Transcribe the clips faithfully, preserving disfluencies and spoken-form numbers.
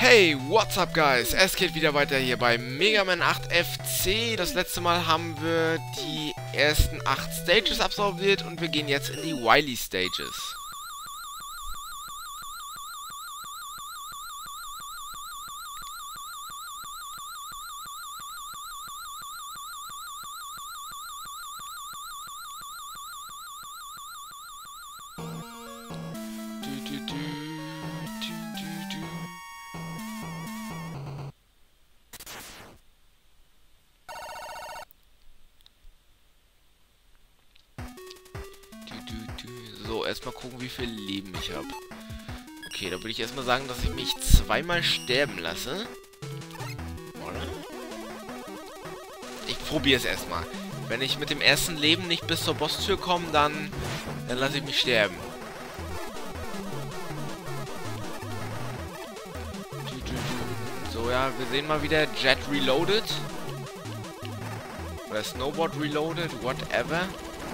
Hey, what's up guys? Es geht wieder weiter hier bei Mega Man acht F C. Das letzte Mal haben wir die ersten acht Stages absolviert und wir gehen jetzt in die Wily Stages. So, erstmal gucken, wie viel Leben ich habe. Okay, da würde ich erstmal sagen, dass ich mich zweimal sterben lasse. Oder? Ich probiere es erstmal. Wenn ich mit dem ersten Leben nicht bis zur Bosstür komme, dann, dann lasse ich mich sterben. So, ja, wir sehen mal wieder Jet Reloaded. Oder Snowboard Reloaded, whatever.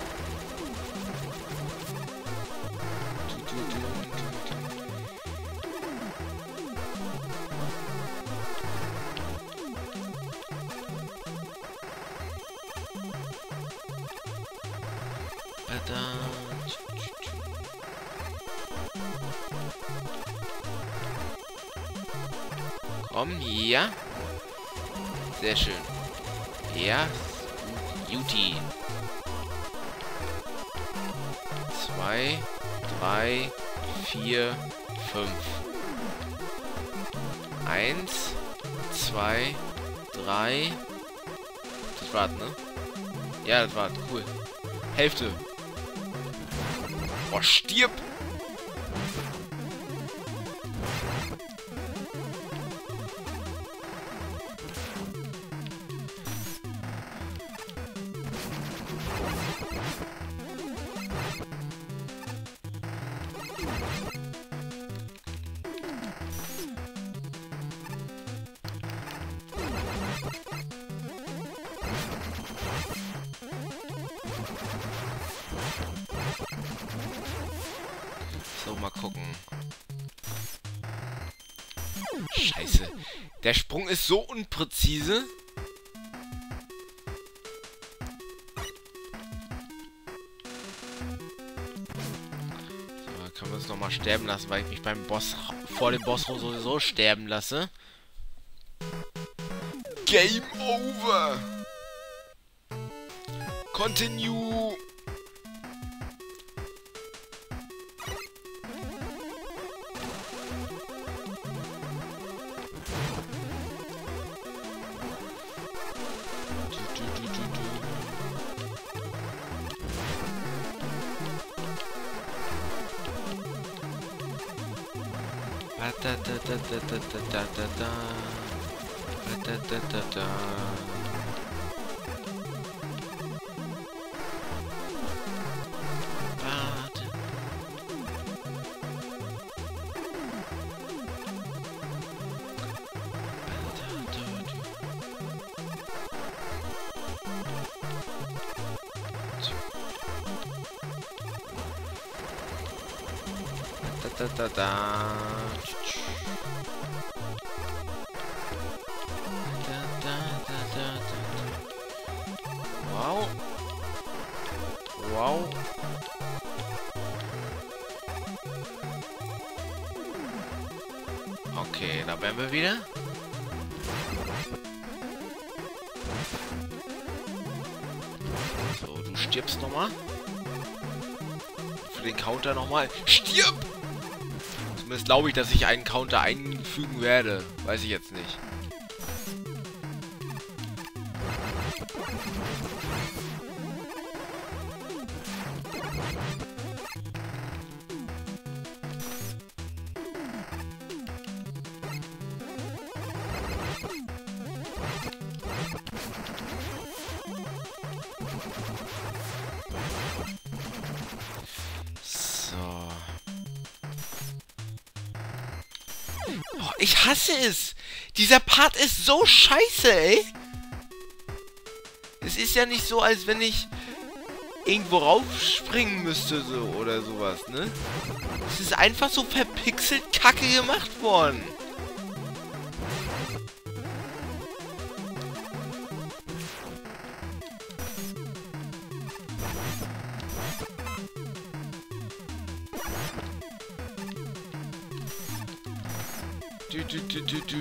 Komm, ja. Sehr schön. Ja. Juti. Zwei, drei, vier, fünf. Eins, zwei, drei. Das war's, ne? Ja, das war's. Cool. Hälfte. Oh, stirb! So, mal gucken. Scheiße. Der Sprung ist so unpräzise. So, können wir uns nochmal sterben lassen, weil ich mich beim Boss, vor dem Boss sowieso sterben lasse. Game over! Continue! Da da da da da da da da da da da da. Warte. Da da da da. Wow. Wow. Okay, da wären wir wieder. So, du stirbst nochmal. Für den Counter nochmal. Stirb! Zumindest glaube ich, dass ich einen Counter einfügen werde. Weiß ich jetzt nicht. Oh, ich hasse es. Dieser Part ist so scheiße, ey. Es ist ja nicht so, als wenn ich irgendwo raufspringen müsste, so oder sowas, ne? Es ist einfach so verpixelt kacke gemacht worden. Du, du, du, du, du.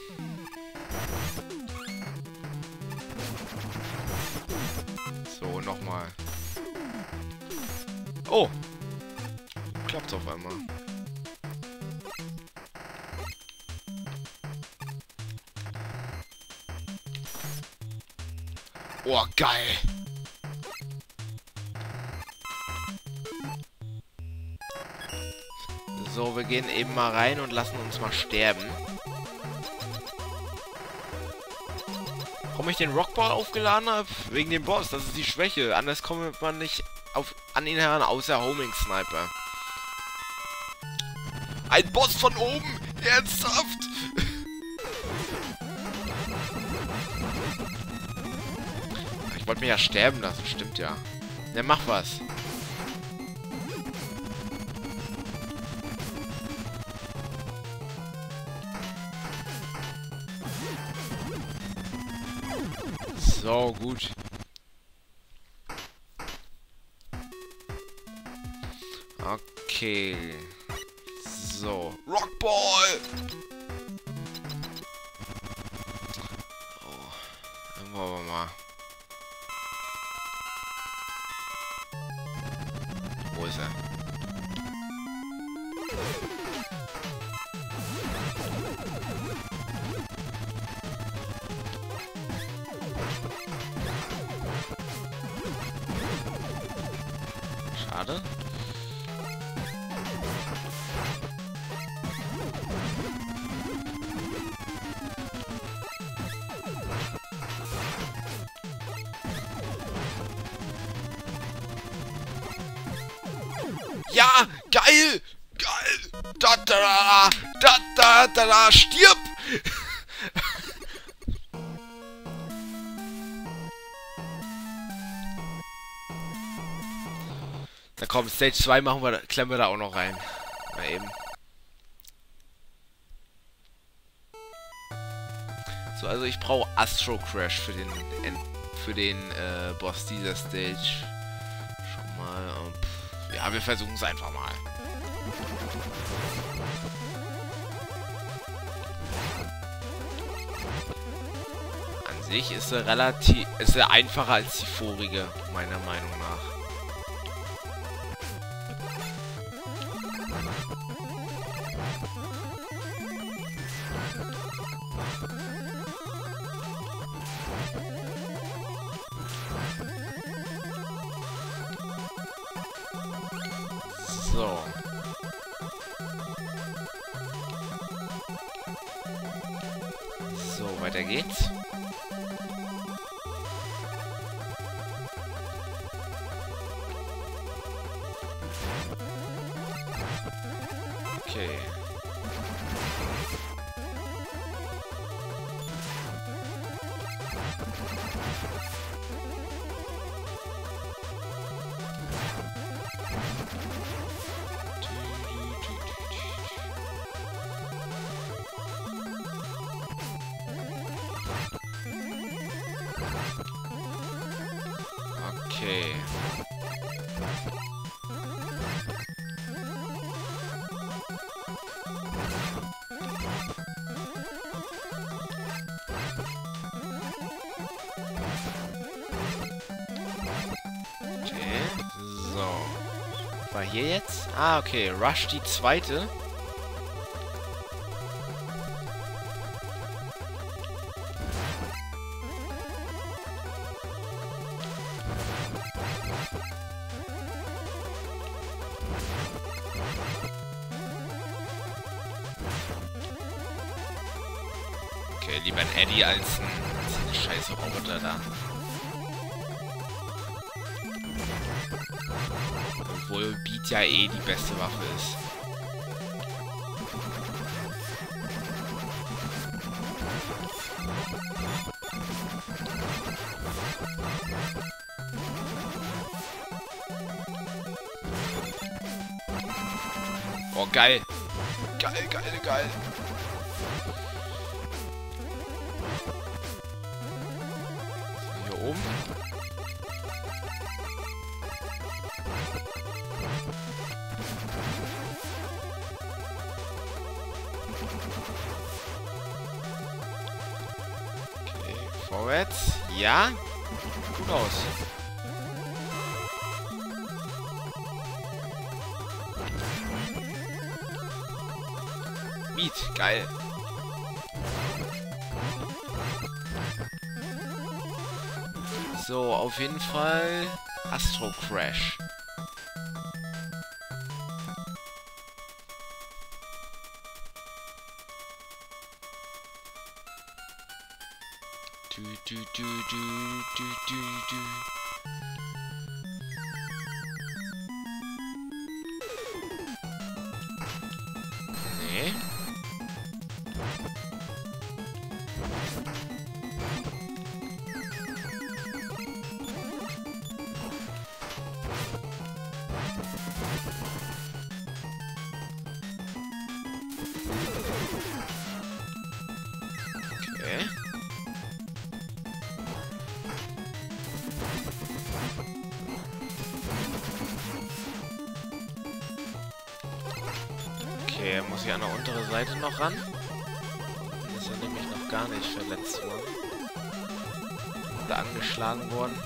So, nochmal. Oh! Klappt's auf einmal. Oh, geil! So, wir gehen eben mal rein und lassen uns mal sterben. Warum ich den Rockball aufgeladen habe? Wegen dem Boss, das ist die Schwäche. Anders kommt man nicht auf, an ihn heran, außer Homing Sniper. Ein Boss von oben! Ernsthaft! Ich wollte mir ja sterben lassen, stimmt ja. Ne, mach was. So, gut. Okay. So. Rockball! Oh. Dann wollen wir mal. Wo ist er? Schade. Ja, geil! Geil! Da da da da da da da stirb! Na komm, Stage zwei machen wir, klemmen wir da auch noch rein. Mal eben. So, also ich brauche Astro Crash für den für den äh, Boss dieser Stage. Schon mal. Um, pff, ja, wir versuchen es einfach mal. An sich ist er relativ, ist er einfacher als die vorige, meiner Meinung nach. So. So, weiter geht's. Okay. Okay. Okay. So. War hier jetzt? Ah, okay. Rush die zweite. Okay, lieber ein Eddie als ein, als ein scheiß Roboter da. Obwohl Beat ja eh die beste Waffe ist. Oh, geil. Geil, geil, geil. Hier oben. Okay, vorwärts. Ja. Gut aus. Beat, geil. So, auf jeden Fall Astro Crash. Du, du, du, du, du, du, du. Nee. Okay. Okay, muss ich an der unteren Seite noch ran? Hier ist er nämlich noch gar nicht verletzt worden. Oder angeschlagen worden.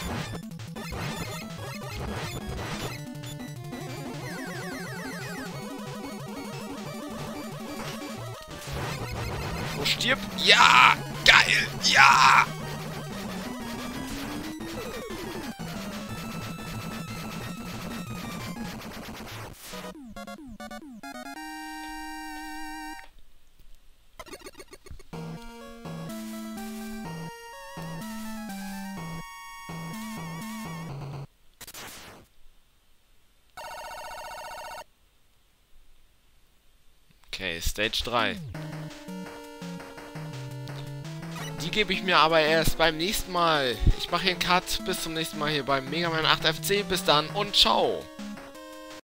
Wo stirbt? Ja! Geil! Ja! Okay, Stage drei. Die gebe ich mir aber erst beim nächsten Mal. Ich mache hier einen Cut. Bis zum nächsten Mal hier beim Mega Man acht F C. Bis dann und ciao.